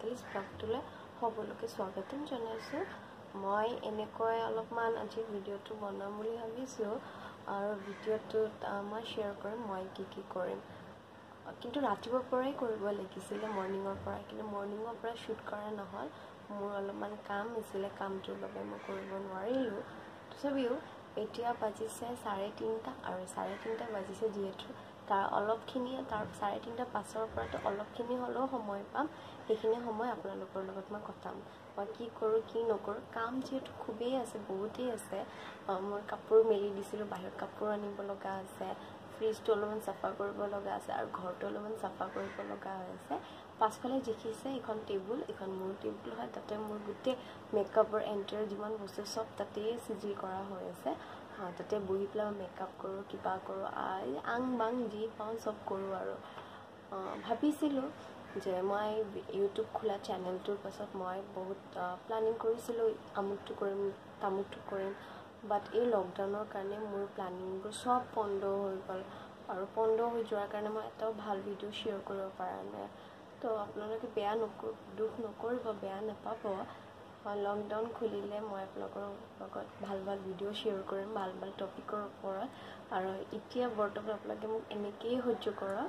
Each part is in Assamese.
English ব্লগটোলৈ সকলোকে স্বাগতম জনাইছো মই এনেকৈ অলপমান আজি ভিডিওটো বনাম বুলি ভাবিছো আৰু ভিডিওটোত মই শেয়াৰ কৰিম মই কি কৰিম কিন্তু ৰাতিপুৱাৰ পৰাই কৰিব লাগিছিল মৰ্নিংৰ পৰা কিন্তু মৰ্নিংৰ পৰা শুট কৰা নহল মোৰ অলপমান কাম আছিল কামটোৰ বাবে মই কৰিব নোৱাৰিলো তথাপিও এতিয়া বাজিছে 3:30 আৰু 3:30 বাজিছে যিহেতু তাৰ অলপখিনি তাৰ 3:30 পাছৰ পৰা অলপখিনি হলো সময় পাম এইখিনি সময় আপোনালোকৰ লগত মই কটাম মই কি কৰো কি নকৰো কাম যেটো খুবেই আছে বহুতেই আছে মোৰ কাপোৰ মেলি দিছিলো বাহিৰত কাপোৰ আনিব লগা আছে ফ্ৰিজটো অলপমান সাফা কৰিব লগা আছে আৰু ঘৰটো অলপমান সাফা কৰিব লগা আছে পাছফালে দেখিছে এখন টেবুল এখন মোৰ টেবুল হয় তাতে মোৰ গুটে মেকআপৰ এন্টাৰ যিমান বস্তু সব তাতে সিজিল কৰা হৈ আছে তাতে বহি প্লা মেকআপ কৰো কিবা কৰো আং বাং যি পাও সব কৰো আৰু ভাবিছিলো যে মই ইউটিউব খোলা চেনেলটোৰ পাছত মই বহুত প্ল্যানিং কৰিছিলো আমুকটো কৰিম তামুকটো কৰিম বাট এই লকডাউনৰ কাৰণে মোৰ প্ল্যানিংবোৰ সব বন্ধ হৈ গল আৰু বন্ধ হৈ যোৱাৰ কাৰণে মই এটাও ভাল ভিডিও শেয়াৰ কৰিব পৰা নাই তো আপোনালোকে বেয়া দুখ নকৰিব বেয়া নাপাব লকডাউন খুলিলে মই আপোনালোকৰ লগত ভাল ভিডিও শেয়াৰ কৰিম ভাল টপিকৰ ওপৰত আৰু এতিয়া বৰ্তমান আপোনালোকে মোক এনেকৈ সহ্য কৰক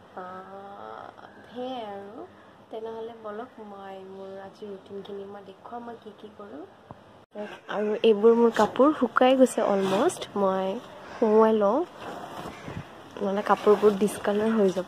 হে আৰু তেনেহলে বলক মই মোৰ আজি ৰুটিনখিনি মই দেখুৱাম মই কি কৰো আৰু এইবোৰ মোৰ কাপোৰ শুকাই গৈছে অলমোস্ট মই সোমোৱাই লওঁ নহলে কাপোৰবোৰ ডিসকালাৰ হৈ যাব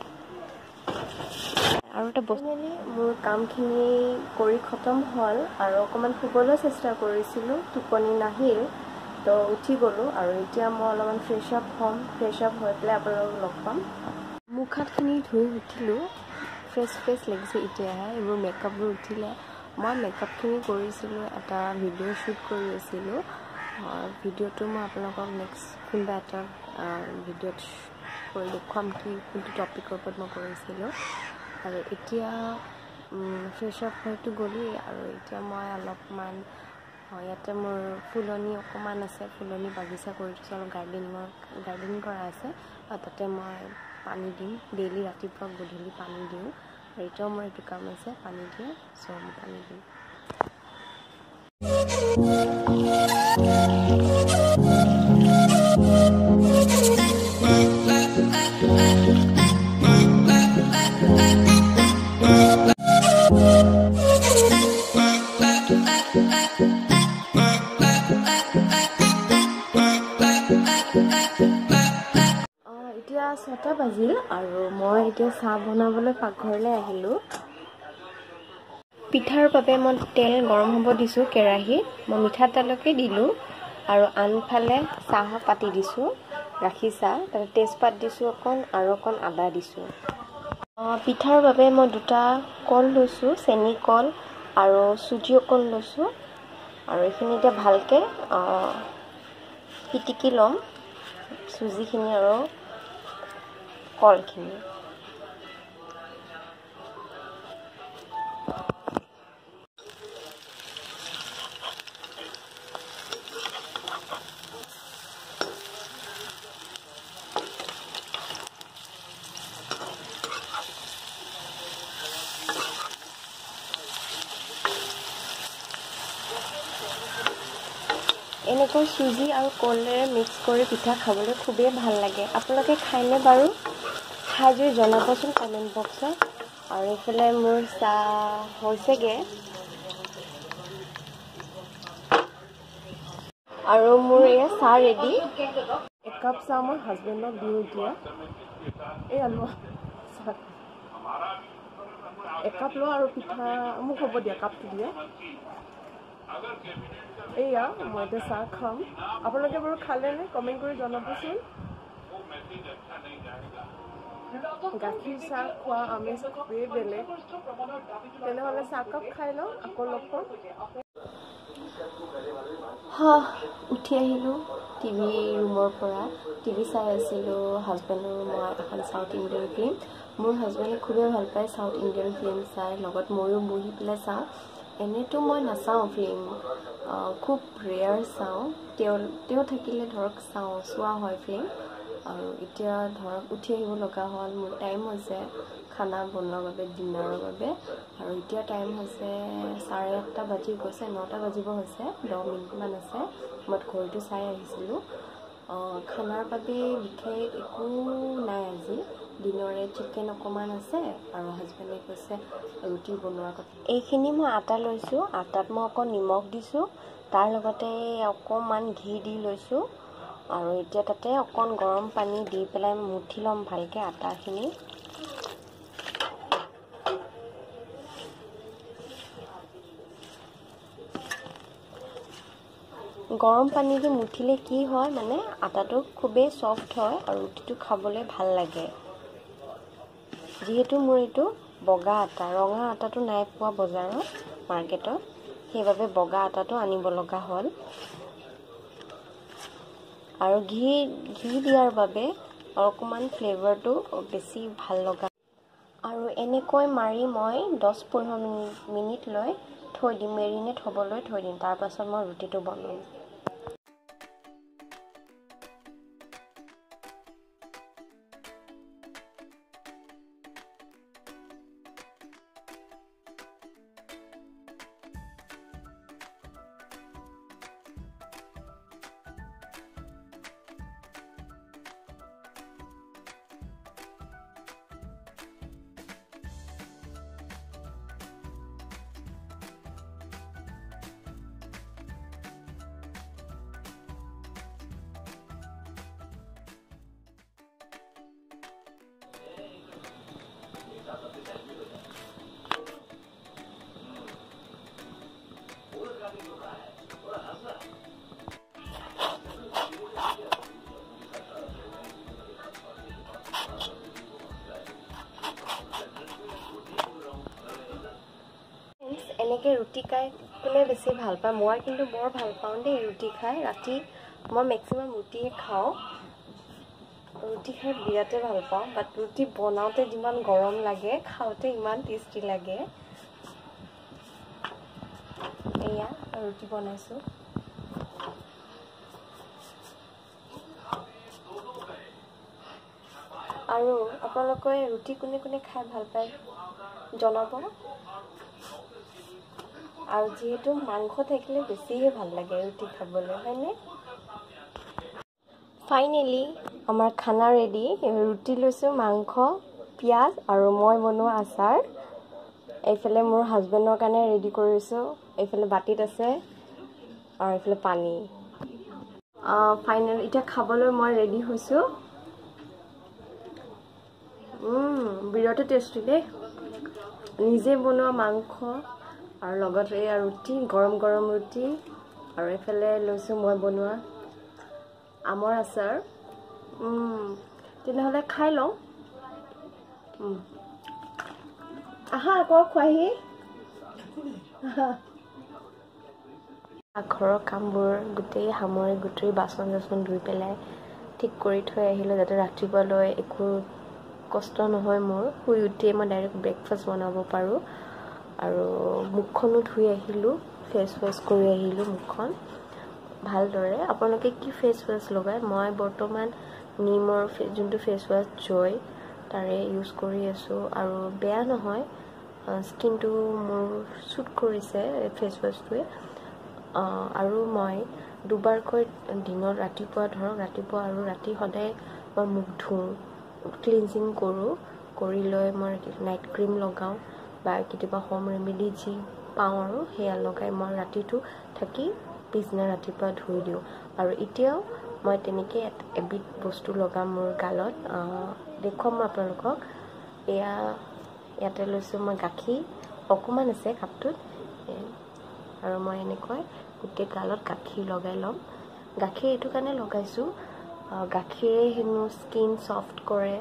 আৰু এটা বস্তু মোৰ কামখিনি কৰি খতম হল আৰু অকমান শুবলৈ চেষ্টা কৰিছিলো টোপনি নাহিল তো উঠি গলো আৰু এতিয়া মই অলপমান ফ্ৰেশ আপ হৈ পেলাই আপোনালোকক লগ পাম মুখ হাতখিনি ধুই উঠিলো ফ্ৰেছ লাগিছে এতিয়াহে এইবোৰ মেকআপবোৰ উঠিলে মই মেকআপখিনি কৰিছিলো এটা ভিডিও শুট কৰি আছিলো ভিডিওটো মই আপোনালোকক নেক্সট কোনবা এটা ভিডিওত কৰি দেখুৱাম কি কোনটো টপিকৰ ওপৰত মই কৰিছিলো আৰু এতিয়া ফ্ৰেছ আপ হয়তো গলি আৰু এতিয়া মই অলপমান ইয়াতে মোৰ ফুলনি অকমান আছে ফুলনি বাগিচা কৰি দিছো আৰু গাৰ্ডেনিং কৰা আছে আৰু তাতে মই পানী দিম ডেইলি ৰাতিপুৱা গধূলি পানী দিওঁ আৰু এটাও মোৰ এইটো কাম আছে পানী দিয়া সব পানী দিম এতিয়া 6টা বাজিল আৰু মই এতিয়া চাহ বনাবলৈ পাকঘৰলৈ আহিলো পিঠাৰ বাবে মই তেল গৰম হ'ব দিছো কেৰাহীত মই মিঠা তেলকে দিলো আৰু আনফালে চাহ পাতি দিছো গাখীৰ চাহ তাতে তেজপাত দিছো অকন আৰু অকন আদা দিছো পিঠাৰ বাবে মই দুটা কল লৈছো চেনি কল আৰু সুজি অকন লৈছো আৰু এইখিনি এতিয়া ভালকে পিটিকি লম সুজিখিনি আৰু কলখিনি এনেকৈ সুজি আৰু কলেৰে মিক্স কৰি পিঠা খাবলৈ খুবেই ভাল লাগে আপোনালোকে খাইনে বাৰু খাই যদি জনাবচোন কমেন্ট বক্সত আৰু এইফালে মোৰ চাহ হৈছেগে আৰু মোৰ এয়া চাহ ৰেডি একাপ চাহ মোৰ হাজবেণ্ডক দিও এতিয়া এই আলু একাপ লো আৰু পিঠা মোক হ'ব দিয়া কাপটো দিয়া এয়া মই এতিয়া চাহ খাম আপোনালোকে বাৰু খালে নে কমেন্ট কৰি জনাবচোন গাখীৰ চাহ খোৱা আমেজ খুবেই বেলেগ তেনেহ'লে চাহ কাপ খাই লওঁ আকৌ লগ পাম উঠি আহিলো টিভি ৰুমৰ পৰা টিভি চাই আছিলো হাজবেণ্ড আৰু মই এখন সাউথ ইণ্ডিয়ান ফিল্ম মোৰ হাজবেণ্ডে খুবেই ভাল পায় সাউথ ইণ্ডিয়ান ফিল্ম চাই লগত ময়ো বহি পেলাই চাওঁ এনেতো মই নাচাওঁ ফিল্ম খুব ৰেয়াৰ চাওঁ তেওঁ থাকিলে ধৰক চোৱা হয় ফিল্ম আৰু এতিয়া ধৰক উঠি আহিব লগা হ'ল মোৰ টাইম হৈছে খানা বনোৱাৰ বাবে ডিনাৰৰ বাবে আৰু এতিয়া টাইম হৈছে 8:30 বাজি গৈছে 9টা বাজিব হৈছে 10 মিনিটমান আছে মই ঘড়ীটো চাই আহিছিলোঁ খানাৰ বাবে বিশেষ একো নাই আজি দিনৰে চিকেন অকণমান আছে আৰু হাজবেণ্ডে কৈছে ৰুটি বনোৱাৰ কথা এইখিনি মই আটা লৈছোঁ আটাত মই অকণ নিমখ দিছোঁ তাৰ লগতে অকণমান ঘি দি লৈছোঁ আৰু এতিয়া তাতে অকণ গৰম পানী দি পেলাই মুঠি ল'ম ভালকৈ আটাখিনি গৰম পানী দি মুঠিলে কি হয় মানে আটাটো খুবেই সফ্ট হয় আৰু ৰুটিটো খাবলৈ ভাল লাগে যিহেতু মোৰ এইটো বগা আটা ৰঙা আটাটো নাই পোৱা বজাৰত মাৰ্কেটত সেইবাবে বগা আটাটো আনিব লগা হ'ল আৰু ঘি দিয়াৰ বাবে অকণমান ফ্লেভাৰটো বেছি ভাল লগা আৰু এনেকৈ মাৰি মই 10-15 মিনিট লৈ থৈ দিম মেৰিনেট হ'বলৈ থৈ দিম তাৰ পাছত মই ৰুটিটো বনাম এনেকৈ ৰুটি খাই কোনে বেছি ভাল পায় মই কিন্তু বৰ ভাল পাওঁ দেই ৰুটি খাই ৰাতি মই মেক্সিমাম ৰুটিয়ে খাওঁ ৰুটি খাই বিৰাটেই ভাল পাওঁ বাট ৰুটি বনাওঁতে যিমান গৰম লাগে খাওঁতে ইমান টেষ্টি লাগে এয়া ৰুটি বনাইছোঁ আৰু আপোনালোকে ৰুটি কোনে কোনে খাই ভাল পায় জনাব আৰু যেহেতু মাংস থাকিলে বেছিহে ভাল লাগে ৰুটি খাবলৈ হয়নে ফাইনেলি আমাৰ খানা ৰেডি ৰুটি লৈছোঁ মাংস পিঁয়াজ আৰু মই বনোৱা আচাৰ এইফালে মোৰ হাজবেণ্ডৰ কাৰণে ৰেডি কৰিছোঁ এইফালে বাটিত আছে আৰু এইফালে পানী ফাইনেল এতিয়া খাবলৈ মই ৰেডি হৈছোঁ বিৰাটেই টেষ্টি দেই নিজে বনোৱা মাংস আৰু লগতে এয়া ৰুটি গৰম গৰম ৰুটি আৰু এইফালে লৈছোঁ মই বনোৱা আমৰ আচাৰ তেনেহ'লে খাই লওঁ আহা আকৌ খোৱাহি ঘৰৰ কামবোৰ গোটেই সামৰি গোটেই বাচন চাচন ধুই পেলাই ঠিক কৰি থৈ আহিলোঁ যাতে ৰাতিপুৱালৈ একো কষ্ট নহয় মোৰ শুই উঠিয়ে মই ডাইৰেক্ট ব্ৰেকফাষ্ট বনাব পাৰোঁ আৰু মুখখনো ধুই আহিলোঁ ফেচ ৱাছ কৰি আহিলোঁ মুখখন ভালদৰে আপোনালোকে কি ফেচ ৱাছ লগায় মই বৰ্তমান নিমৰ যোনটো ফেচ ৱাছ জয় তাৰে ইউজ কৰি আছোঁ আৰু বেয়া নহয় স্কিনটো মোৰ শ্বুট কৰিছে ফেচ ৱাছটোৱে আৰু মই দুবাৰকৈ দিনত ৰাতিপুৱা ধৰক ৰাতিপুৱা আৰু ৰাতি সদায় মই মুখ ধুওঁ ক্লিনজিং কৰোঁ কৰি লৈ মই নাইট ক্ৰীম লগাওঁ বা কেতিয়াবা হোম ৰেমেডি যি পাওঁ আৰু সেয়া লগাই মই ৰাতিটো থাকি পিছদিনা ৰাতিপুৱা ধুই দিওঁ আৰু এতিয়াও মই তেনেকৈ এবিধ বস্তু লগাম মোৰ গালত দেখুৱাম মই আপোনালোকক ইয়াতে লৈছোঁ মই গাখীৰ অকণমান আছে কাপটোত আৰু মই এনেকৈ গোটেই গালত গাখীৰ লগাই ল'ম গাখীৰ এইটো কাৰণে লগাইছোঁ গাখীৰে হেনো স্কিন সফ্ট কৰে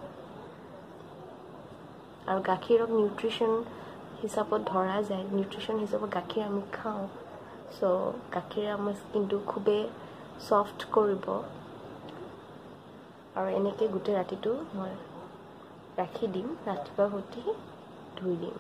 আৰু গাখীৰক নিউট্ৰিশ্যন হিচাপত ধৰা যায় নিউট্ৰিশ্যন হিচাপত গাখীৰ আমি খাওঁ চ' গাখীৰে আমাৰ স্কিনটো খুবেই সফ্ট কৰিব আৰু এনেকৈ গোটেই ৰাতিটো মই ৰাখি দিম ৰাতিপুৱা উঠি ধুই দিম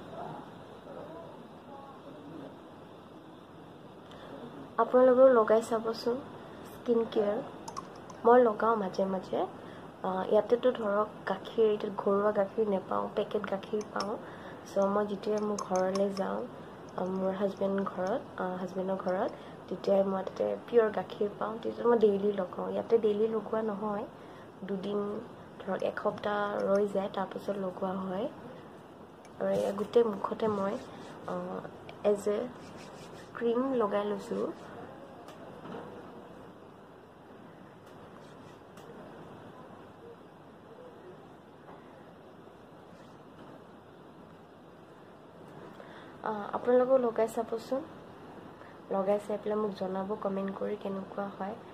আপোনালোকেও লগাই চাবচোন স্কিন কেয়াৰ মই লগাওঁ মাজে মাজে ইয়াতেতো ধৰক গাখীৰ এতিয়া ঘৰুৱা গাখীৰ নেপাওঁ, পেকেট গাখীৰ পাওঁ। চ' মই যেতিয়া মোৰ ঘৰলৈ যাওঁ, মোৰ হাজবেণ্ডৰ ঘৰত, তেতিয়াই মই তাতে পিয়'ৰ গাখীৰ পাওঁ। তেতিয়া মই ডেইলি লগাওঁ। ইয়াতে ডেইলি লগোৱা নহয়, দুদিন ধৰক এসপ্তাহ ৰৈ যায়, তাৰপিছত লগোৱা হয়। আৰু গোটেই মুখতে মই এজ এ ক্ৰীম লগাই লৈছোঁ। আপোনালোকেও লগাই চাবচোন, লগাই চাই পেলাই মোক জনাব কমেণ্ট কৰি কেনেকুৱা হয়।